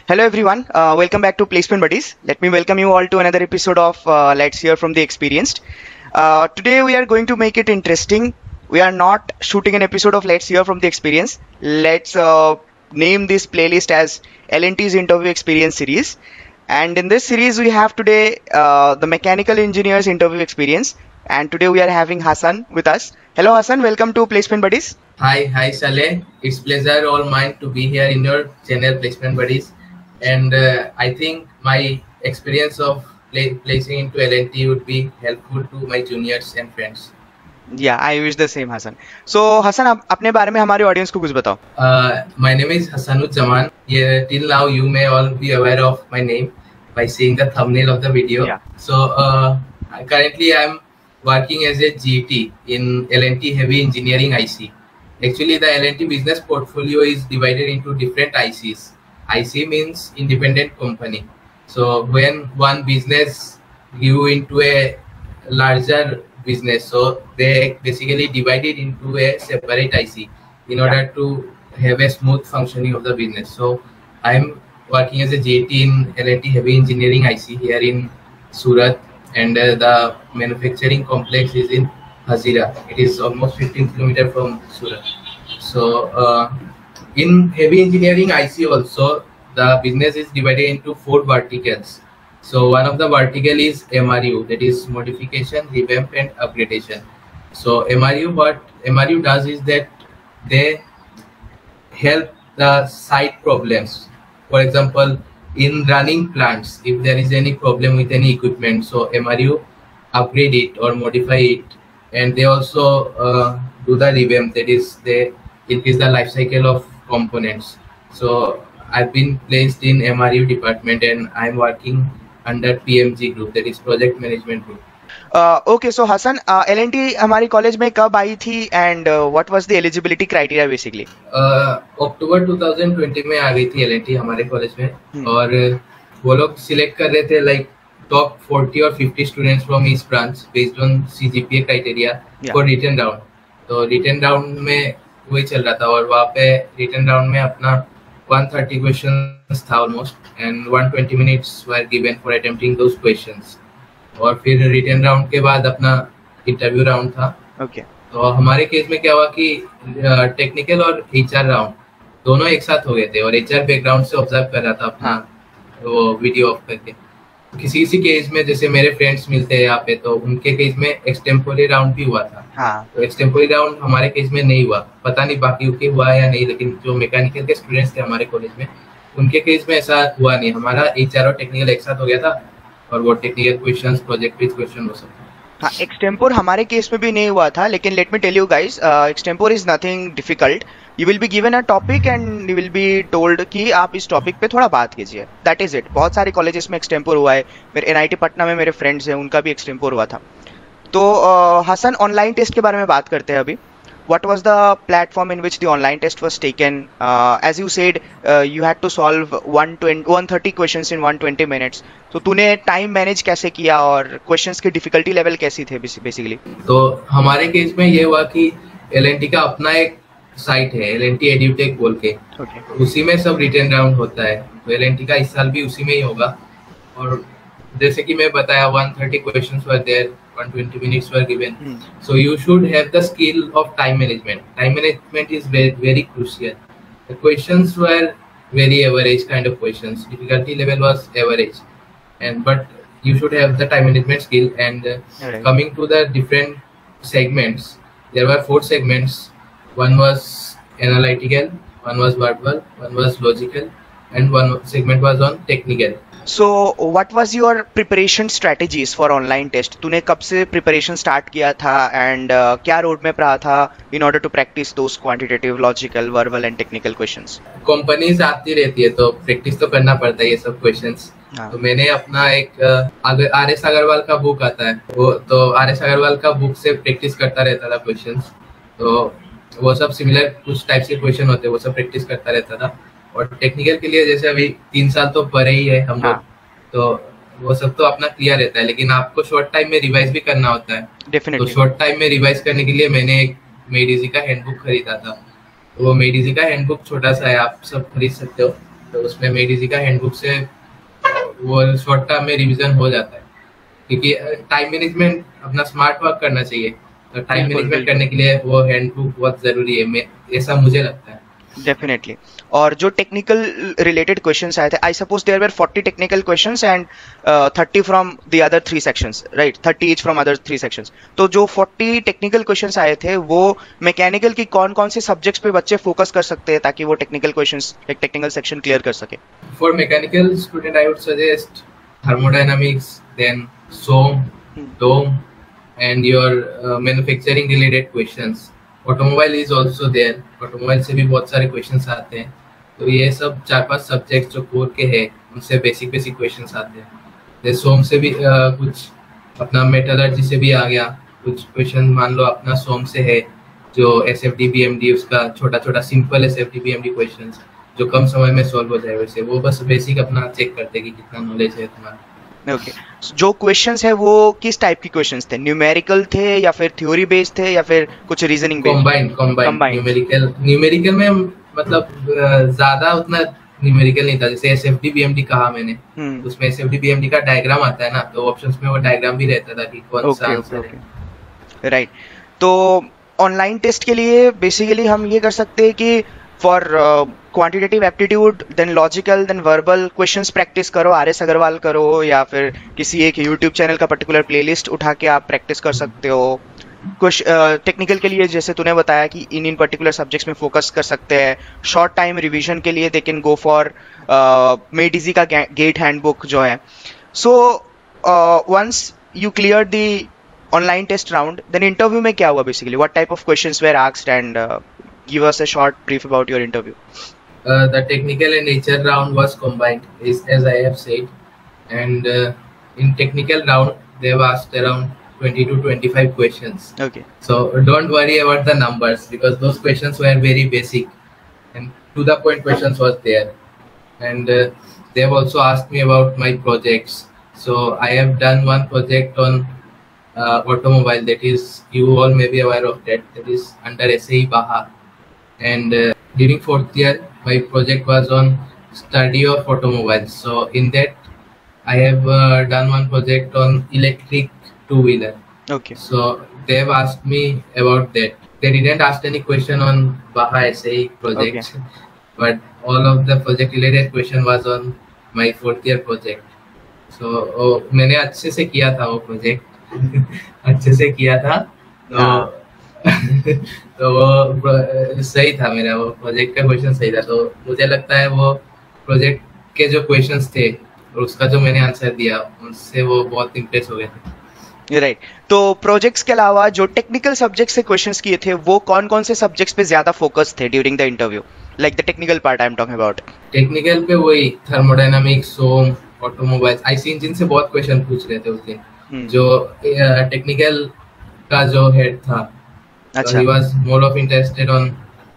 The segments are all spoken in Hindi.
Hello everyone, welcome back to Placement Buddies. Let me welcome you all to another episode of Let's Hear from the Experienced. Today we are going to make it interesting. We are not shooting an episode of Let's Hear from the Experience. Let's name this playlist as L&T's Interview Experience series. And in this series we have today the Mechanical Engineers Interview Experience. And today we are having Hassan with us. Hello Hassan, welcome to Placement Buddies. Hi Saleh. It's pleasure all mine to be here in your channel Placement Buddies, and I think my experience of placing into L&T would be helpful to my juniors and friends. Yeah, I wish the same Hassan. So Hassan, आप अपने बारे में हमारे ऑडियंस को कुछ बताओ. My name is Hassanuzzaman. Yeah, till now you may all be aware of my name by seeing the thumbnail of the video. Yeah. So currently I'm working as a GT in L&T Heavy Engineering IC. Actually, the L&T business portfolio is divided into different ICs. IC means independent company. So when one business grew into a larger business, so they basically divided into a separate IC in order to have a smooth functioning of the business. So I'm working as a JT in L&T Heavy Engineering IC here in Surat, and the manufacturing complex is in Hazira. It is almost 15 kilometers from Surat. So in heavy engineering IC also, the business is divided into 4 verticals. So one of the vertical is MRU, that is modification, revamp and upgradation. So MRU, what MRU does is that they help the site problems. For example, in running plants, if there is any problem with any equipment, so MRU upgrade it or modify it, and they also do the revamp, that is they increase the life cycle of components. So I've been placed in MRU department and I'm working under PMG group, that is project management group. Okay, so Hassan, L&T हमारी कॉलेज में कब आई थी and what was the eligibility criteria basically? अक्टूबर 2020 में आ गई थी L&T हमारे कॉलेज में, और वो लोग सिलेक्ट कर रहे थे like top 40 or 50 students from each branch based on CGPA criteria for written round. तो written round में वही चल रहा था, और वहाँ पे written round में अपना 130 questions था almost, and 120 minutes were given for attempting those questions. और फिर written round के बाद अपना interview round था. Okay. तो हमारे केस में क्या हुआ कि टेक्निकल और HR राउंड दोनों एक साथ हो गए थे, और HR बैकग्राउंड से ऑब्जर्व कर रहा था अपना वो वीडियो ऑफ करके. किसी किसी केस में जैसे मेरे फ्रेंड्स मिलते हैं यहाँ पे, तो उनके केस में एक्सटेम्पोरी राउंड भी हुआ था. तो एक्सटेम्पोरी राउंड हमारे केस में नहीं हुआ, पता नहीं बाकी के हुआ या नहीं, लेकिन जो मैकेनिकल के स्टूडेंट्स थे हमारे कॉलेज में उनके केस में ऐसा हुआ नहीं. हमारा HR और टेक्निकल एक साथ हो गया था, और वो technical questions, project based question हो सकता. हाँ, एक्सटेम्पोर हमारे केस में भी नहीं हुआ था, लेकिन let me tell you guys, extempore is nothing difficult. You will be given a topic and you will be told कि आप इस टॉपिक पे थोड़ा बात कीजिए. That is it. बहुत सारे कॉलेजेस में एक्सटेम्पोर हुआ है. मेरे NIT पटना में मेरे फ्रेंड्स हैं, उनका भी एक्सटेम्पोर हुआ था. तो हसन, ऑनलाइन टेस्ट के बारे में बात करते हैं अभी. What was the platform in which the online test was taken? As you said, you had to solve 130 questions in 120 minutes. तो तूने टाइम मैनेज कैसे किया और क्वेश्चंस की डिफिकल्टी लेवल कैसी थे बेसिकली? तो हमारे केस में ये हुआ कि L&T का अपना एक साइट है, L&T EduTech बोल के. उसी में सब रिटन राउंड होता है. तो L&T का इस साल भी उसी में ही होगा. और जैसे कि मैं बताया, 130 questions were there, 120 minutes were given. So you should have the skill of time management. Time management is very, very crucial. The questions were very average kind of questions. Difficulty level was average, but you should have the time management skill. And coming to the different segments, there were 4 segments. One was analytical, one was verbal, one was logical, and one segment was on technical. So what was your preparation strategies for online test? तूने कब से preparation start किया था and क्या road map रहा था in order to practice those quantitative, logical, verbal and technical questions? Companies आती रहती है तो practice तो करना पड़ता है ये सब questions. तो मैंने अपना एक RS अग्रवाल का बुक आता है, वो तो RS अग्रवाल का बुक से practice करता रहता था questions. तो वो सब similar कुछ टाइप के question होते हैं, वो सब practice करता रहता था. और टेक्निकल के लिए जैसे अभी 3 साल तो पढ़े ही है हम लोग, तो वो सब तो अपना क्लियर रहता है, लेकिन आपको शॉर्ट टाइम में रिवाइज भी करना होता है. तो शॉर्ट टाइम में रिवाइज करने के लिए मैंने एक मेडिजी का हैंडबुक खरीदा था. वो मेडिजी का हैंडबुक छोटा सा है, आप सब खरीद सकते हो. तो उसमें मेडिजी का हैंडबुक से वो शॉर्ट टर्म में रिवीजन हो जाता है, क्योंकि टाइम मैनेजमेंट अपना स्मार्ट वर्क करना चाहिए, तो टाइम मैनेजमेंट करने के लिए वो हैंडबुक बहुत जरूरी है, ऐसा मुझे लगता है। डेफिनेटली। और जो टेक्निकल रिलेटेड क्वेश्चंस आए थे, I suppose there were 40 technical questions and 30 from the other 3 sections, right? 30 each from other 3 sections. तो जो 40 टेक्निकल क्वेश्चंस आए थे वो मैकेनिकल की कौन कौन से सब्जेक्ट्स पे बच्चे फोकस कर सकते हैं ताकि वो टेक्निकल क्वेश्चंस, एक टेक्निकल सेक्शन क्लियर कर सके? For mechanical student I would suggest thermodynamics, then SOM, DOM, and your manufacturing related questions. Automobile is also there. Automobile से भी बहुत सारे questions आते हैं, तो ये सब 4-5 सब्जेक्ट जो कोर के हैं उनसे बेसिक क्वेश्चंस आते हैं। जैसे SOM से भी कुछ अपना मेटलर्जी से भी आ गया, कुछ क्वेश्चन मान लो अपना SOM से है जो SFD BMD, उसका छोटा छोटा सिंपल SFD BMD क्वेश्चंस जो कम समय में सॉल्व हो जाए, वैसे वो बस बेसिक अपना चेक करते कि कितना नॉलेज है तुम्हारा। ओके, जो क्वेश्चंस है वो किस टाइप की क्वेश्चंस थे? न्यूमेरिकल थे या फिर थ्योरी बेस्ड थे या फिर कुछ रीजनिंग बेस्ड? कंबाइंड। न्यूमेरिकल में मतलब ज्यादा उतना न्यूमेरिकल नहीं था, जैसे एसएफडी बीएमडी कहा मैंने, उसमें एसएफडी बीएमडी का डायग्राम आता है ना, तो ऑप्शंस में वो डायग्राम भी रहता था कि कौन सा आंसर है। राइट। तो ऑनलाइन टेस्ट के लिए बेसिकली हम ये कर सकते हैं कि for quantitative aptitude, then logical, then verbal questions practice करो, आरएस अग्रवाल करो, या फिर किसी एक यूट्यूब चैनल का पर्टिकुलर प्लेलिस्ट उठा के आप प्रैक्टिस कर सकते हो। कुछ टेक्निकल के लिए जैसे तूने बताया कि इन पर्टिकुलर सब्जेक्ट्स में फोकस कर सकते हैं। शॉर्ट टाइम रिवीजन के लिए दे कैन गो फॉर मेडिजी का गेट हैंडबुक जो है। So once you clear the online test round, then interview में क्या हुआ basically? What type of questions were asked and give us a short brief about your interview. The technical and HR round was combined, as I have said, and in technical round they have asked around 20 to 25 questions. Okay. So don't worry about the numbers because those questions were very basic and to the point questions was there. And they have also asked me about my projects. So I have done one project on automobile, that is, you all may be aware of that. That is under SAE Baha. And during 4th year my project was on study of automobiles, so in that I have done one project on electric two-wheeler. Okay. So they have asked me about that. They didn't ask any question on Baha SAE project. Okay. But all of the project related question was on my 4th year project. So मैंने अच्छे से किया था वो project अच्छे से किया था, तो वो सही था, मेरा वो प्रोजेक्ट का क्वेश्चन सही था, तो मुझे लगता है वो प्रोजेक्ट के जो क्वेश्चंस थे और उसका जो मैंने आंसर दिया उससे वो बहुत इम्प्रेस हो गए थे। राइट। तो प्रोजेक्ट्स के अलावा जो टेक्निकल सब्जेक्ट से क्वेश्चंस किए थे वो कौन कौन से सब्जेक्ट्स पे ज्यादा फोकस थे during the interview? Like the technical part I am talking about. Technical पे वही thermodynamics, SOM, automobiles, IC engine से बहुत क्वेश्चन पूछ रहे थे उस दिन। जो टेक्निकल का जो हेड था, अच्छा, he was more of interested on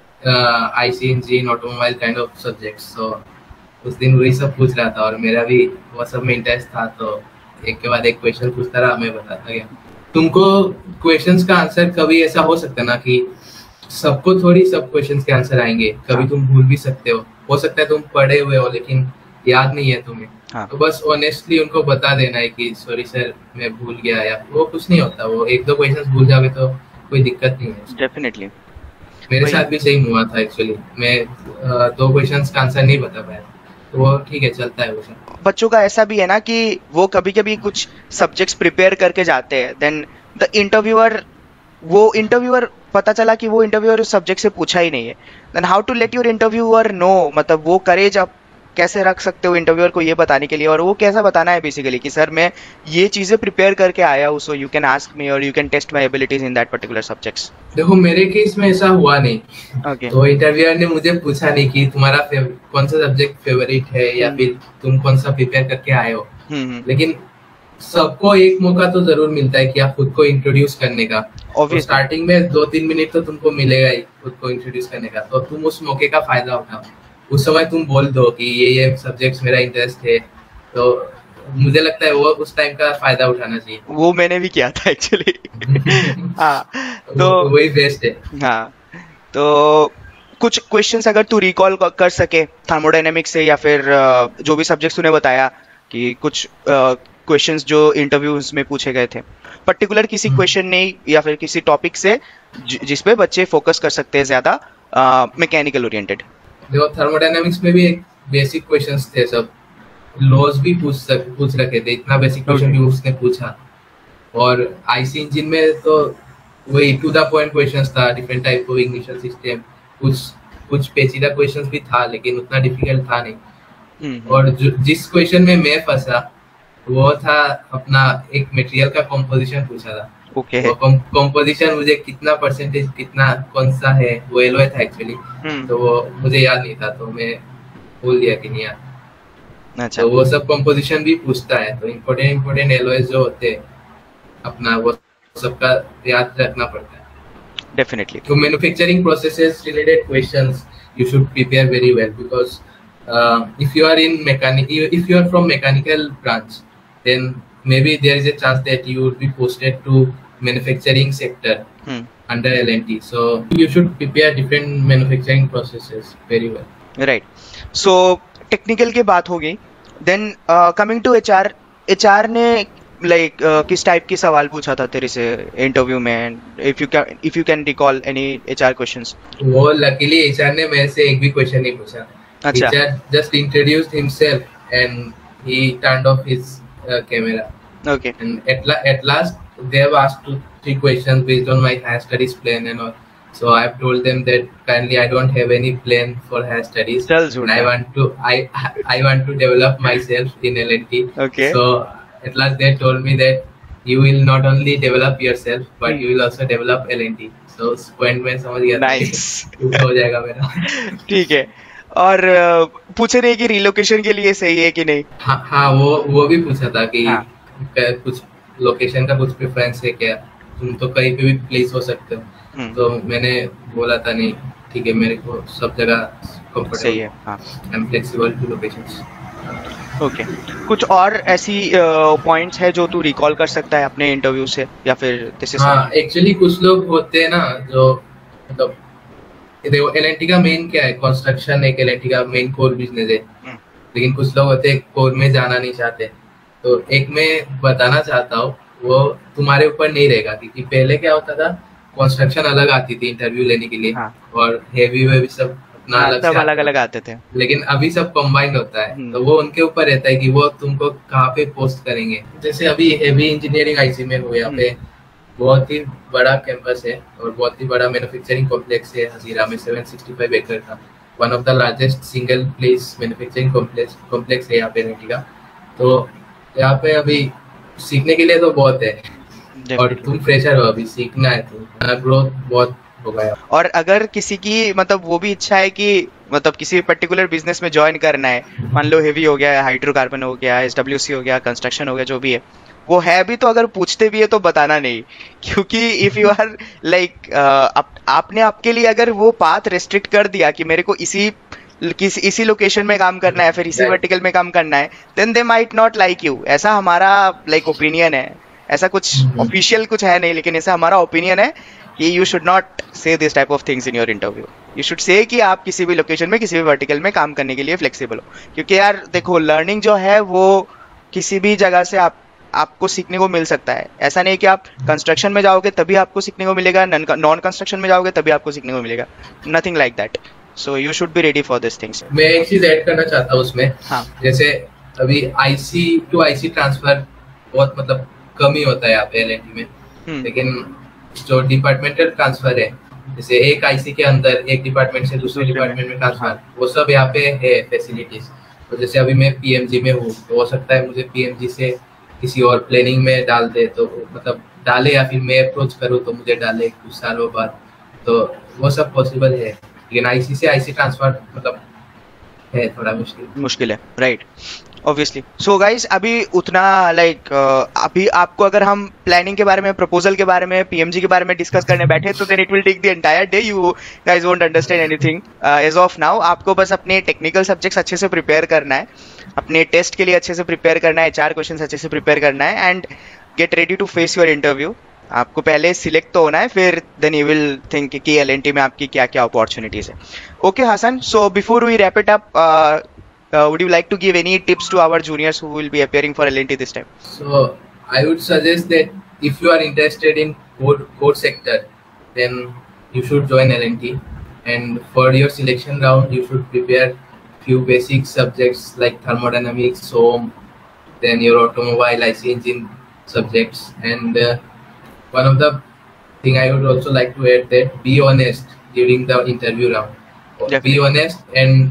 IC engine, automobile kind of subjects. So उस दिन वही सब पूछ रहा था और मेरा भी वो सब में इंटरेस्ट था, तो एक के बाद एक क्वेश्चन पूछता रहा, मैं बताता गया। तुमको क्वेश्चंस का आंसर कभी ऐसा हो सकता है ना कि सबको थोड़ी सब क्वेश्चंस के आंसर आएंगे, कभी तुम भूल भी सकते हो सकता है तुम पढ़े हुए हो लेकिन याद नहीं है तुम्हें। हाँ। तो बस ऑनेस्टली उनको बता देना है कि सॉरी सर मैं भूल गया, या वो कुछ नहीं होता, वो 1-2 क्वेश्चंस भूल जाओगे तो कोई दिक्कत नहीं है। डेफिनेटली मेरे साथ भी सेम हुआ था एक्चुअली, मैं 2 क्वेश्चंस का आंसर नहीं बता पाया, तो वो ठीक है, चलता है वो सब। बच्चों का ऐसा भी है ना कि वो कभी-कभी कुछ सब्जेक्ट्स प्रिपेयर करके जाते हैं, देन द इंटरव्यूअर पता चला कि वो इंटरव्यूअर उस सब्जेक्ट से पूछा ही नहीं है, then how to let your interviewer know, मतलब वो करेज आप कैसे रख सकते हो इंटरव्यूअर को ये बताने के लिए, और वो कैसा बताना है बेसिकली कि सर मैं ये चीजें प्रिपेयर करके आया हूँ, so you can ask me और you can test my abilities in that particular subjects. देखो मेरे केस में ऐसा हुआ नहीं। Okay. तो इंटरव्यूअर ने मुझे पूछा नहीं कि तुम्हारा कौन सा सब्जेक्ट फेवरेट है या फिर तुम कौन सा प्रिपेयर करके आए हो, लेकिन सबको एक मौका तो जरूर मिलता है कि आप खुद को इंट्रोड्यूस करने का। तो स्टार्टिंग में 2-3 मिनट तो तुमको मिलेगा ही खुद को इंट्रोड्यूस करने का, तो तुम उस मौके का फायदा उठाओ। उस समय तुम बोल दो कि ये सब्जेक्ट्स मेरा इंटरेस्ट है, तो मुझे लगता है वो उस टाइम का फायदा उठाना चाहिए। वो मैंने भी किया था एक्चुअली। हाँ, तो वही बेस्ट है। हाँ, तो कुछ क्वेश्चंस अगर तू रिकॉल कर सके थर्मोडायनेमिक्स से, या फिर जो भी सब्जेक्ट्स तूने बताया कि कुछ क्वेश्चंस जो इंटरव्यूज में पूछे गए थे, पर्टिकुलर किसी क्वेश्चन नहीं या फिर किसी टॉपिक से जिस पे बच्चे फोकस कर सकते हैं ज्यादा मैकेनिकल ओरिएंटेड। देखो थर्मोडायनेमिक्स में भी एक बेसिक क्वेश्चंस थे, सब लॉज भी पूछ रखे थे, इतना बेसिक क्वेश्चन भी उसने पूछा। और आईसी इंजन में तो वही टू द पॉइंट क्वेश्चंस था, different type of ignition system, कुछ पेचीदा क्वेश्चंस भी था लेकिन उतना डिफिकल्ट था नहीं। और जिस क्वेश्चन में मैं फंसा वो था अपना एक मटेरियल का कंपोजिशन पूछा था। ओके। वो कंपोजिशन मुझे कितना परसेंटेज कितना कौन सा है वो एलॉय था एक्चुअली, तो वो मुझे याद नहीं था, तो मैं भूल दिया कि नहीं याद। अच्छा। तो वो सब कंपोजिशन भी पूछता है, तो इम्पोर्टेंट एलॉयज जो होते हैं अपना वो सबका याद रखना पड़ता है। Definitely. So manufacturing processes related questions you should prepare very well, because if you are from mechanical branch, then maybe there is a chance that you will be posted to manufacturing sector under L&T. So you should prepare different manufacturing processes very well. Right. So technical की बात हो गई, then coming to HR ने किस टाइप की सवाल पूछा था तेरे से इंटरव्यू में, if you can recall any HR questions? वो लकीली एचआर ने मेरे से एक भी क्वेश्चन नहीं पूछा। अच्छा। HR just introduced himself and he turned off his camera. Okay. And at last they have asked 2-3 questions based on my higher studies plan and all, so I have told them that currently I don't have any plan for higher studies, and I want to develop myself in L&T. Okay. So at last they told me that you will not only develop yourself but you will also develop L&T. So उस point में समझ गया था हो जाएगा मेरा। ठीक है। और पूछे नहीं कि रिलोकेशन के लिए सही है कि नहीं? हाँ वो भी पूछा था कि कुछ लोकेशन का कुछ प्रेफरेंस है क्या, तुम तो कहीं पे भी प्लेस हो सकते हो। तो मैंने बोला था नहीं ठीक है, मेरे को सब जगह कंफर्टेबल सही है। हाँ, I am flexible to locations. Okay. कुछ और ऐसी पॉइंट्स है जो तू रिकॉल कर सकता है अपने इंटरव्यू से, या फिर दिस इज? हाँ, एक्चुअली कुछ लोग होते हैं ना जो मतलब देखो L&T का मेन क्या है, कंस्ट्रक्शन एक L&T का मेन कोर बिजनेस है, लेकिन कुछ लोग होते हैं कोर में जाना नहीं चाहते। तो एक मैं बताना चाहता हूँ वो तुम्हारे ऊपर नहीं रहेगा, क्योंकि पहले क्या होता था कंस्ट्रक्शन अलग आती थी इंटरव्यू लेने के लिए। हाँ। और हेवी वेवी सब अपना अलग आते थे, लेकिन अभी सब कंबाइंड होता है। तो वो उनके ऊपर रहता है कि वो तुमको कहाँ पे पोस्ट करेंगे। जैसे अभी हेवी इंजीनियरिंग आईसी में हो, यहाँ पे बहुत ही बड़ा कैंपस है और बहुत ही बड़ा मैन्युफैक्चरिंग कॉम्प्लेक्स है हजीरा में, 765 एकड़ का, one of the largest single place manufacturing complex है यहाँ पे L&T का। तो यहाँ पे अभी सीखने के लिए तो बहुत है, और तुम फ्रेशर हो अभी, सीखना है, तो ग्रोथ बहुत होगा। और अगर किसी की मतलब वो भी इच्छा है कि मतलब किसी पर्टिकुलर बिजनेस में ज्वाइन करना है, मान लो हेवी हो गया, हाइड्रोकार्बन हो गया, SWC हो गया, कंस्ट्रक्शन हो गया, जो भी है वो है भी, तो अगर पूछते भी है तो बताना नहीं, क्योंकि इफ यू आर लाइक आपने आपके लिए अगर वो पाथ रेस्ट्रिक्ट कर दिया कि मेरे को इसी लोकेशन में काम करना है, फिर इसी वर्टिकल में काम करना है, then they might not like you. ऐसा हमारा लाइक ओपिनियन है, ऐसा कुछ ऑफिशियल कुछ है नहीं, लेकिन ऐसा हमारा ओपिनियन है कि you should not say this type of things in your interview. You should say कि आप किसी भी लोकेशन में किसी भी वर्टिकल में काम करने के लिए फ्लेक्सिबल हो, क्योंकि यार देखो लर्निंग जो है वो किसी भी जगह से आपको सीखने को मिल सकता है। ऐसा नहीं कि आप कंस्ट्रक्शन में जाओगे तभी आपको सीखने को मिलेगा, नॉन कंस्ट्रक्शन में जाओगे तभी आपको सीखने को मिलेगा, nothing like that. So you should be ready for this things. मैं एक चीज ऐड करना चाहता हूँ उसमें। हाँ। जैसे अभी आईसी टू आईसी ट्रांसफर बहुत मतलब कम ही होता है यहाँ पे L&T में, लेकिन जो डिपार्टमेंटल ट्रांसफर है, जैसे एक आईसी के अंदर एक डिपार्टमेंट से दूसरे डिपार्टमेंट में ट्रांसफर, वो सब यहाँ पे है फैसिलिटीज। तो जैसे अभी मैं PMG में हूँ, तो हो सकता है मुझे PMG से किसी और प्लानिंग में डाल दे, तो मतलब डाले, या फिर मैं अप्रोच करूँ तो मुझे डाले कुछ सालों बाद, तो वो सब पॉसिबल है। लेकिन आईसी से आईसी ट्रांसफर मतलब है थोड़ा मुश्किल है, राइट, ऑब्वियसली। सो गाइज अभी उतना लाइक अभी आपको अगर हम प्लानिंग के बारे में, प्रपोजल के बारे में, PMG के बारे में डिस्कस करने बैठे तो then it will take the entire day, you guys won't understand anything as of now. आपको बस अपने टेक्निकल सब्जेक्ट्स अच्छे से प्रिपेयर करना है, अपने टेस्ट के लिए अच्छे से प्रिपेयर करना है, 4 क्वेश्चन अच्छे से प्रिपेयर करना है, and get ready to face your interview. आपको पहले सिलेक्ट तो होना है, फिर देन यू विल थिंक कि एलएनटी में आपकी क्या क्या अपॉर्चुनिटीज है. Okay Hasan, so before we wrap it up, would you like to give any tips to our juniors who will be appearing for L&T this time? So I would suggest that if you are interested in code sector, then you should join L&T. And for your selection round, you should prepare few basic subjects like thermodynamics, SOM, then your automobile IC engine subjects. And one of the thing I would also like to add that be honest during the interview round. Definitely. Be honest and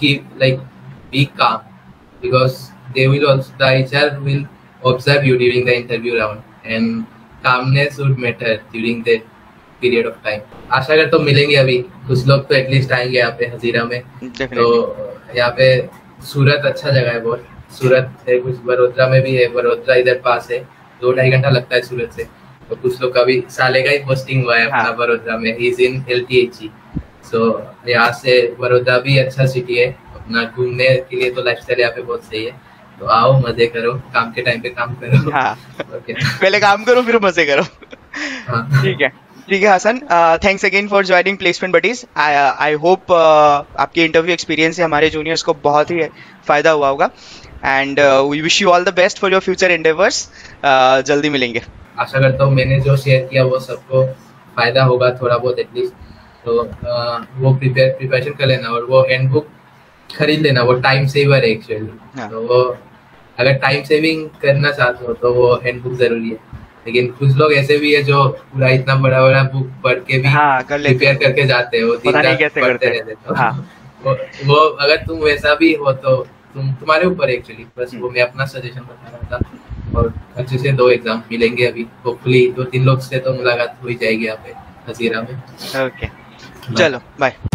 be calm, because they will also, the HR will observe you during the interview round, and calmness would matter during the period of time. आशा करता हूँ मिलेंगे अभी कुछ लोग तो एटलीस्ट आएंगे यहाँ पे हजीरा में. Definitely. तो यहाँ पे सूरत अच्छा जगह है बहुत. सूरत है, कुछ बड़ोदरा में भी है. बड़ोदरा इधर पास है, 2-2.5 घंटा लगता है सूरत से. तो कुछ लोग का भी साले का ही पोस्टिंग हुआ है अपना बड़ोदरा में. He is in LTHE. सो यहाँ से बड़ोदरा भी अच्छा सिटी है अपना घूमने के लिए. तो लाइफस्टाइल यहाँ पे बहुत सही है. तो आओ, मजे करो, काम के टाइम पे काम करो. हाँ. Okay. पहले काम करो फिर मजे करो. हाँ. ठीक है Hasan, thanks again for joining placement buddies. I hope आपके इंटरव्यू एक्सपीरियंस से हमारे जूनियर्स को बहुत ही फायदा हुआ होगा, and we wish you all the best for your future endeavours. जल्दी मिलेंगे. आशा करता हूँ मैंने जो शेयर किया वो सबको फायदा होगा थोड़ा बहुत एटलीस्ट. तो वो प्रिपरेशन कर लेना, और वो हैंडबुक खरीद लेना. वो टाइम सेवर है एक्चुअली. तो वो अगर टाइम सेविंग करना चाहते हो तो वो हैंडबुक जरूरी है. लेकिन कुछ लोग ऐसे भी है जो पूरा इतना बड़ा बड़ा बुक पढ़ के भी प्रिपेयर करके जाते हैं. वो दिन रात पढ़ते रहते. तो वो अगर तुम वैसा भी हो तो तुम्हारे ऊपर एक्चुअली. बस वो मैं अपना सजेशन बता रहा था. और अच्छे से 2 एग्जाम मिलेंगे अभी. होपफुली 2-3 लोग से तो मुलाकात हो ही जाएगी यहाँ पे हजीरा में. ओके, चलो बाय.